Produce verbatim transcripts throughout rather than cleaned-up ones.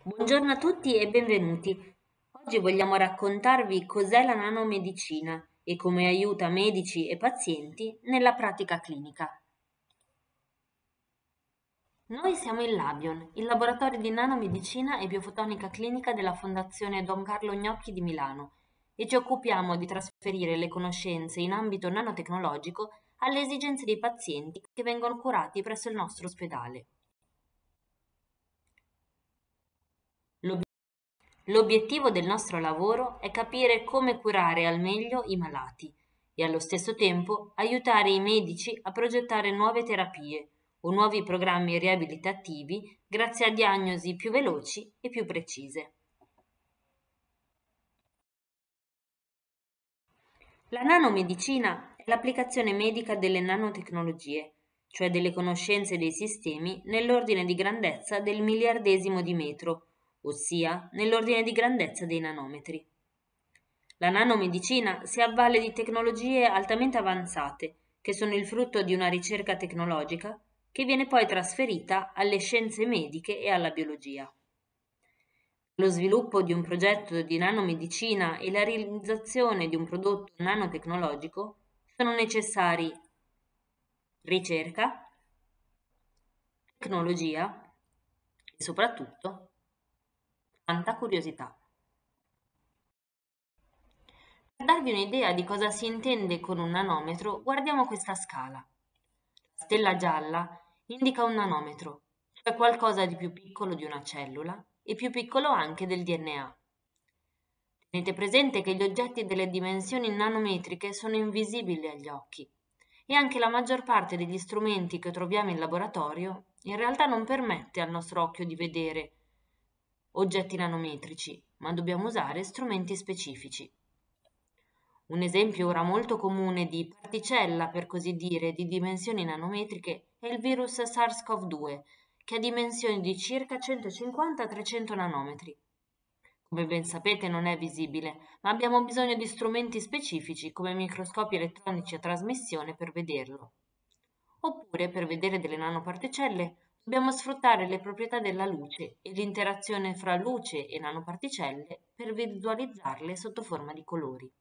Buongiorno a tutti e benvenuti. Oggi vogliamo raccontarvi cos'è la nanomedicina e come aiuta medici e pazienti nella pratica clinica. Noi siamo il Labion, il laboratorio di nanomedicina e biofotonica clinica della Fondazione Don Carlo Gnocchi di Milano e ci occupiamo di trasferire le conoscenze in ambito nanotecnologico alle esigenze dei pazienti che vengono curati presso il nostro ospedale. L'obiettivo L'obiettivo del nostro lavoro è capire come curare al meglio i malati e allo stesso tempo aiutare i medici a progettare nuove terapie o nuovi programmi riabilitativi grazie a diagnosi più veloci e più precise. La nanomedicina è l'applicazione medica delle nanotecnologie, cioè delle conoscenze dei sistemi nell'ordine di grandezza del miliardesimo di metro, ossia nell'ordine di grandezza dei nanometri. La nanomedicina si avvale di tecnologie altamente avanzate, che sono il frutto di una ricerca tecnologica che viene poi trasferita alle scienze mediche e alla biologia. Lo sviluppo di un progetto di nanomedicina e la realizzazione di un prodotto nanotecnologico sono necessari ricerca, tecnologia e soprattutto tanta curiosità. Per darvi un'idea di cosa si intende con un nanometro, guardiamo questa scala. La stella gialla indica un nanometro, cioè qualcosa di più piccolo di una cellula e più piccolo anche del D N A. Tenete presente che gli oggetti delle dimensioni nanometriche sono invisibili agli occhi e anche la maggior parte degli strumenti che troviamo in laboratorio in realtà non permette al nostro occhio di vedere oggetti nanometrici, ma dobbiamo usare strumenti specifici. Un esempio ora molto comune di particella, per così dire, di dimensioni nanometriche è il virus SARS-CoV due, che ha dimensioni di circa centocinquanta trecento nanometri. Come ben sapete non è visibile, ma abbiamo bisogno di strumenti specifici come microscopi elettronici a trasmissione per vederlo. Oppure, per vedere delle nanoparticelle, dobbiamo sfruttare le proprietà della luce e l'interazione fra luce e nanoparticelle per visualizzarle sotto forma di colori.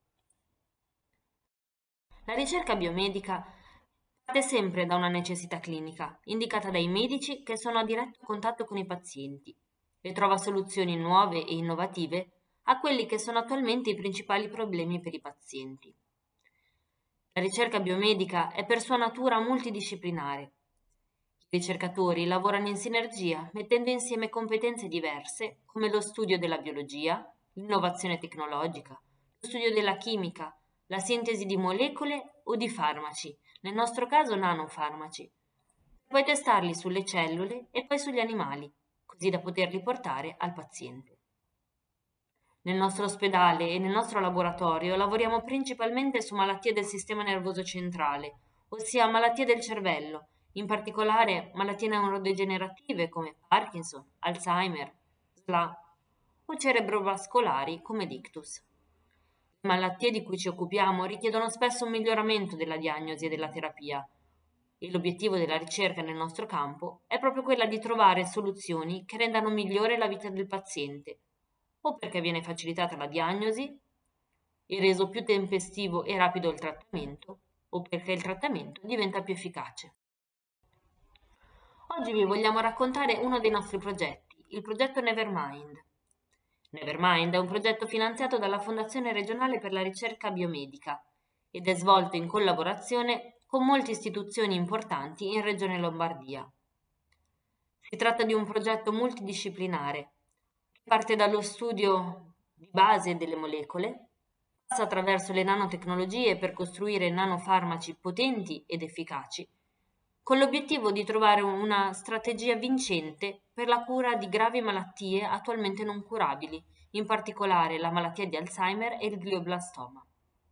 La ricerca biomedica parte sempre da una necessità clinica, indicata dai medici che sono a diretto contatto con i pazienti, e trova soluzioni nuove e innovative a quelli che sono attualmente i principali problemi per i pazienti. La ricerca biomedica è per sua natura multidisciplinare. I ricercatori lavorano in sinergia, mettendo insieme competenze diverse come lo studio della biologia, l'innovazione tecnologica, lo studio della chimica, la sintesi di molecole o di farmaci, nel nostro caso nanofarmaci. Poi testarli sulle cellule e poi sugli animali, così da poterli portare al paziente. Nel nostro ospedale e nel nostro laboratorio lavoriamo principalmente su malattie del sistema nervoso centrale, ossia malattie del cervello, in particolare malattie neurodegenerative come Parkinson, Alzheimer, S L A o cerebrovascolari come l'ictus. Le malattie di cui ci occupiamo richiedono spesso un miglioramento della diagnosi e della terapia e l'obiettivo della ricerca nel nostro campo è proprio quella di trovare soluzioni che rendano migliore la vita del paziente, o perché viene facilitata la diagnosi e reso più tempestivo e rapido il trattamento, o perché il trattamento diventa più efficace. Oggi vi vogliamo raccontare uno dei nostri progetti, il progetto Nevermind. Nevermind è un progetto finanziato dalla Fondazione regionale per la ricerca biomedica ed è svolto in collaborazione con molte istituzioni importanti in Regione Lombardia. Si tratta di un progetto multidisciplinare che parte dallo studio di base delle molecole, passa attraverso le nanotecnologie per costruire nanofarmaci potenti ed efficaci, con l'obiettivo di trovare una strategia vincente per la cura di gravi malattie attualmente non curabili, in particolare la malattia di Alzheimer e il glioblastoma.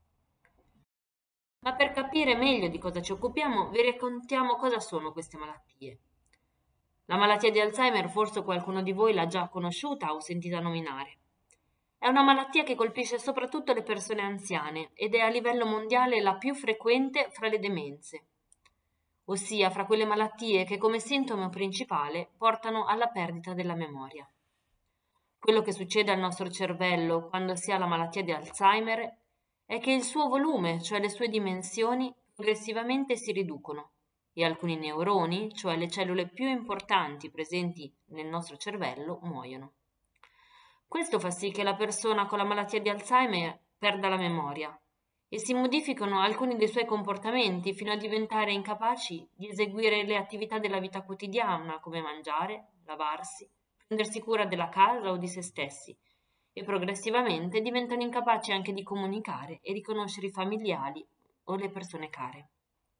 Ma per capire meglio di cosa ci occupiamo, vi raccontiamo cosa sono queste malattie. La malattia di Alzheimer forse qualcuno di voi l'ha già conosciuta o sentita nominare. È una malattia che colpisce soprattutto le persone anziane ed è a livello mondiale la più frequente fra le demenze, ossia fra quelle malattie che come sintomo principale portano alla perdita della memoria. Quello che succede al nostro cervello quando si ha la malattia di Alzheimer è che il suo volume, cioè le sue dimensioni, progressivamente si riducono e alcuni neuroni, cioè le cellule più importanti presenti nel nostro cervello, muoiono. Questo fa sì che la persona con la malattia di Alzheimer perda la memoria e si modificano alcuni dei suoi comportamenti fino a diventare incapaci di eseguire le attività della vita quotidiana, come mangiare, lavarsi, prendersi cura della casa o di se stessi, e progressivamente diventano incapaci anche di comunicare e riconoscere i familiari o le persone care.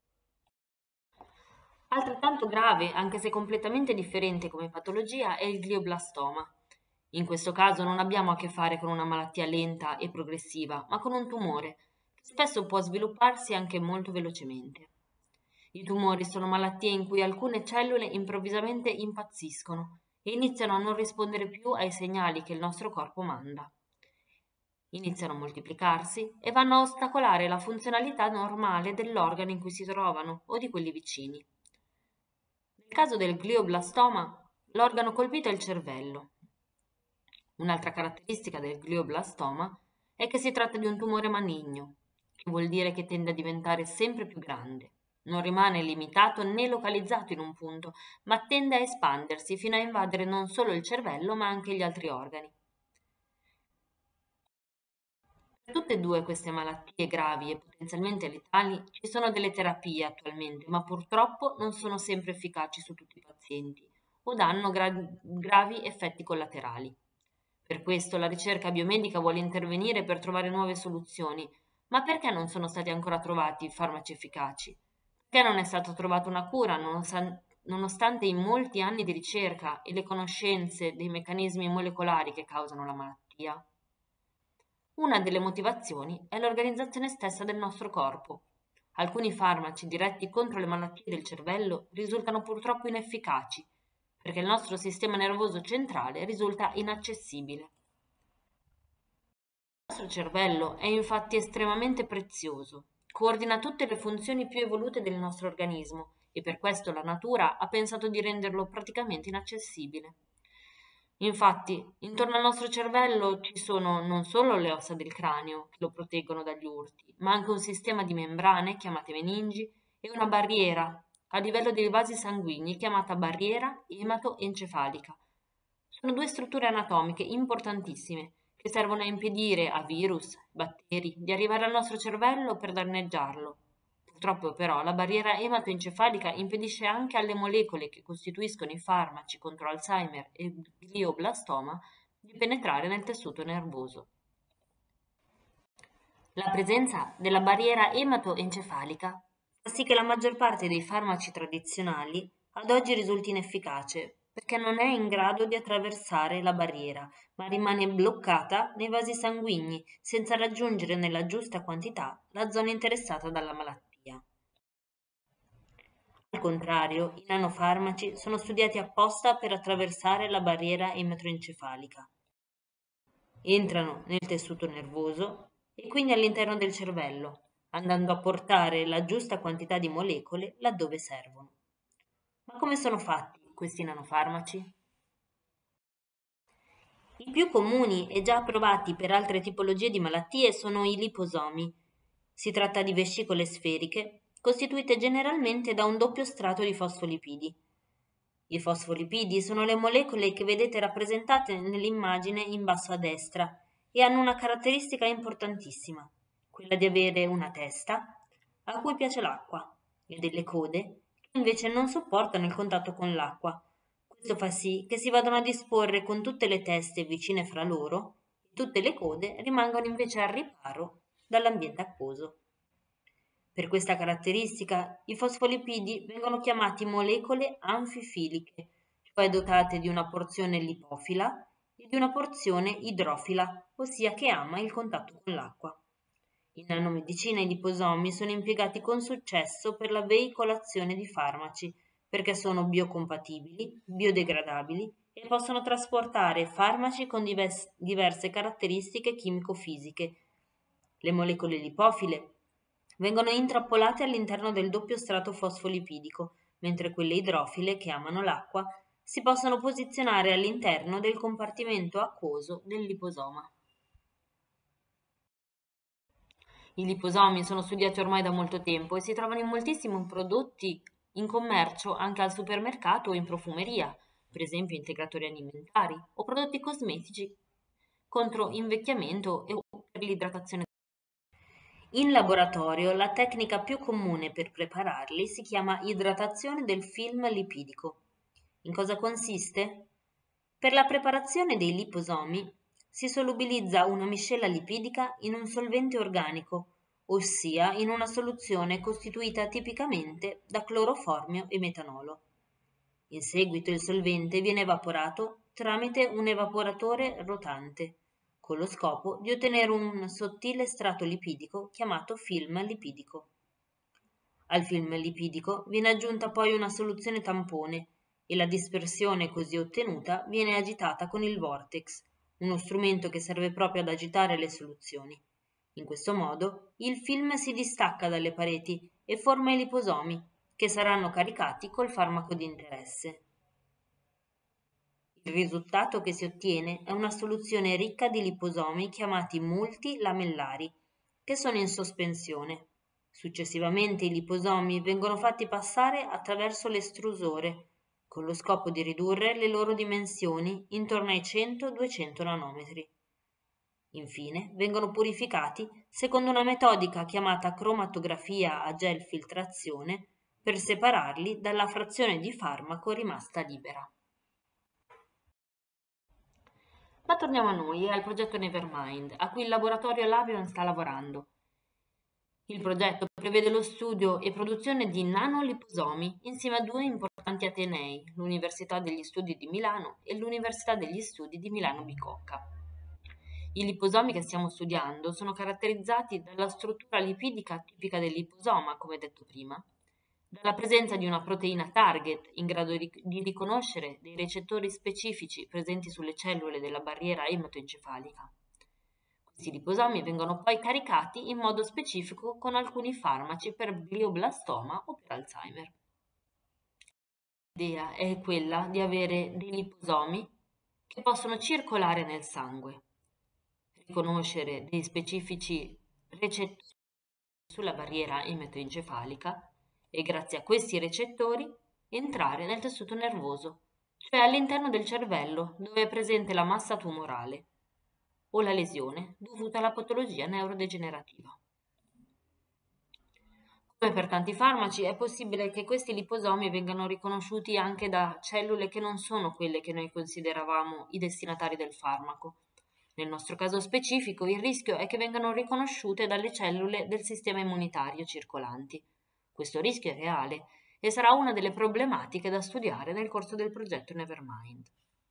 Altrettanto grave, anche se completamente differente come patologia, è il glioblastoma. In questo caso non abbiamo a che fare con una malattia lenta e progressiva, ma con un tumore, che spesso può svilupparsi anche molto velocemente. I tumori sono malattie in cui alcune cellule improvvisamente impazziscono e iniziano a non rispondere più ai segnali che il nostro corpo manda. Iniziano a moltiplicarsi e vanno a ostacolare la funzionalità normale dell'organo in cui si trovano o di quelli vicini. Nel caso del glioblastoma, l'organo colpito è il cervello. Un'altra caratteristica del glioblastoma è che si tratta di un tumore maligno, che vuol dire che tende a diventare sempre più grande. Non rimane limitato né localizzato in un punto, ma tende a espandersi fino a invadere non solo il cervello, ma anche gli altri organi. Per tutte e due queste malattie gravi e potenzialmente letali ci sono delle terapie attualmente, ma purtroppo non sono sempre efficaci su tutti i pazienti o danno gra- gravi effetti collaterali. Per questo la ricerca biomedica vuole intervenire per trovare nuove soluzioni, ma perché non sono stati ancora trovati farmaci efficaci? Perché non è stata trovata una cura nonostan- nonostante i molti anni di ricerca e le conoscenze dei meccanismi molecolari che causano la malattia? Una delle motivazioni è l'organizzazione stessa del nostro corpo. Alcuni farmaci diretti contro le malattie del cervello risultano purtroppo inefficaci, perché il nostro sistema nervoso centrale risulta inaccessibile. Il nostro cervello è infatti estremamente prezioso, coordina tutte le funzioni più evolute del nostro organismo e per questo la natura ha pensato di renderlo praticamente inaccessibile. Infatti, intorno al nostro cervello ci sono non solo le ossa del cranio che lo proteggono dagli urti, ma anche un sistema di membrane chiamate meningi e una barriera a livello dei vasi sanguigni chiamata barriera ematoencefalica. Sono due strutture anatomiche importantissime che servono a impedire a virus, batteri di arrivare al nostro cervello per danneggiarlo. Purtroppo però la barriera ematoencefalica impedisce anche alle molecole che costituiscono i farmaci contro Alzheimer e glioblastoma di penetrare nel tessuto nervoso. La presenza della barriera ematoencefalica fa sì che la maggior parte dei farmaci tradizionali ad oggi risulti inefficace perché non è in grado di attraversare la barriera, ma rimane bloccata nei vasi sanguigni senza raggiungere nella giusta quantità la zona interessata dalla malattia. Al contrario, i nanofarmaci sono studiati apposta per attraversare la barriera ematoencefalica. Entrano nel tessuto nervoso e quindi all'interno del cervello, andando a portare la giusta quantità di molecole laddove servono. Ma come sono fatti questi nanofarmaci? I più comuni e già approvati per altre tipologie di malattie sono i liposomi. Si tratta di vescicole sferiche costituite generalmente da un doppio strato di fosfolipidi. I fosfolipidi sono le molecole che vedete rappresentate nell'immagine in basso a destra e hanno una caratteristica importantissima, quella di avere una testa a cui piace l'acqua e delle code che invece non sopportano il contatto con l'acqua. Questo fa sì che si vadano a disporre con tutte le teste vicine fra loro e tutte le code rimangono invece al riparo dall'ambiente acquoso. Per questa caratteristica, i fosfolipidi vengono chiamati molecole anfifiliche, cioè dotate di una porzione lipofila e di una porzione idrofila, ossia che ama il contatto con l'acqua. In nanomedicina i liposomi sono impiegati con successo per la veicolazione di farmaci, perché sono biocompatibili, biodegradabili e possono trasportare farmaci con divers- diverse caratteristiche chimico-fisiche. Le molecole lipofile vengono intrappolate all'interno del doppio strato fosfolipidico, mentre quelle idrofile, che amano l'acqua, si possono posizionare all'interno del compartimento acquoso del liposoma. I liposomi sono studiati ormai da molto tempo e si trovano in moltissimi prodotti in commercio anche al supermercato o in profumeria, per esempio integratori alimentari o prodotti cosmetici contro invecchiamento e per l'idratazione. In laboratorio la tecnica più comune per prepararli si chiama idratazione del film lipidico. In cosa consiste? Per la preparazione dei liposomi si solubilizza una miscela lipidica in un solvente organico, ossia in una soluzione costituita tipicamente da cloroformio e metanolo. In seguito il solvente viene evaporato tramite un evaporatore rotante, con lo scopo di ottenere un sottile strato lipidico chiamato film lipidico. Al film lipidico viene aggiunta poi una soluzione tampone e la dispersione così ottenuta viene agitata con il vortex, uno strumento che serve proprio ad agitare le soluzioni. In questo modo il film si distacca dalle pareti e forma i liposomi, che saranno caricati col farmaco di interesse. Il risultato che si ottiene è una soluzione ricca di liposomi chiamati multilamellari, che sono in sospensione. Successivamente i liposomi vengono fatti passare attraverso l'estrusore, con lo scopo di ridurre le loro dimensioni intorno ai cento duecento nanometri. Infine vengono purificati secondo una metodica chiamata cromatografia a gel filtrazione per separarli dalla frazione di farmaco rimasta libera. Ma torniamo a noi e al progetto Nevermind, a cui il laboratorio Labion sta lavorando. Il progetto prevede lo studio e produzione di nanoliposomi insieme a due importanti atenei, l'Università degli Studi di Milano e l'Università degli Studi di Milano Bicocca. I liposomi che stiamo studiando sono caratterizzati dalla struttura lipidica tipica del liposoma, come detto prima, dalla presenza di una proteina target in grado di riconoscere dei recettori specifici presenti sulle cellule della barriera ematoencefalica. Questi liposomi vengono poi caricati in modo specifico con alcuni farmaci per glioblastoma o per Alzheimer. L'idea è quella di avere dei liposomi che possono circolare nel sangue, riconoscere dei specifici recettori sulla barriera ematoencefalica e grazie a questi recettori entrare nel tessuto nervoso, cioè all'interno del cervello dove è presente la massa tumorale o la lesione dovuta alla patologia neurodegenerativa. Come per tanti farmaci, è possibile che questi liposomi vengano riconosciuti anche da cellule che non sono quelle che noi consideravamo i destinatari del farmaco. Nel nostro caso specifico, il rischio è che vengano riconosciute dalle cellule del sistema immunitario circolanti. Questo rischio è reale e sarà una delle problematiche da studiare nel corso del progetto Nevermind.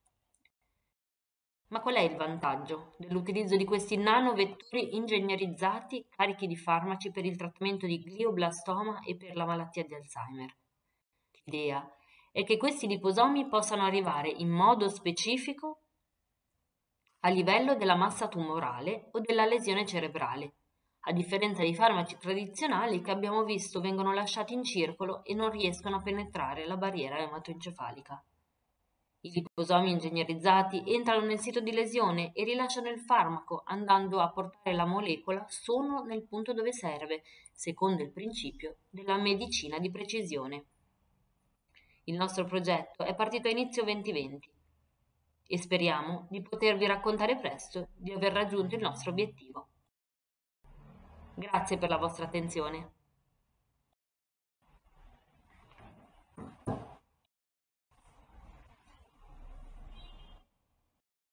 Ma qual è il vantaggio dell'utilizzo di questi nanovettori ingegnerizzati carichi di farmaci per il trattamento di glioblastoma e per la malattia di Alzheimer? L'idea è che questi liposomi possano arrivare in modo specifico a livello della massa tumorale o della lesione cerebrale, a differenza dei farmaci tradizionali che abbiamo visto vengono lasciati in circolo e non riescono a penetrare la barriera ematoencefalica. I liposomi ingegnerizzati entrano nel sito di lesione e rilasciano il farmaco andando a portare la molecola solo nel punto dove serve, secondo il principio della medicina di precisione. Il nostro progetto è partito a inizio duemilaventi e speriamo di potervi raccontare presto di aver raggiunto il nostro obiettivo. Grazie per la vostra attenzione.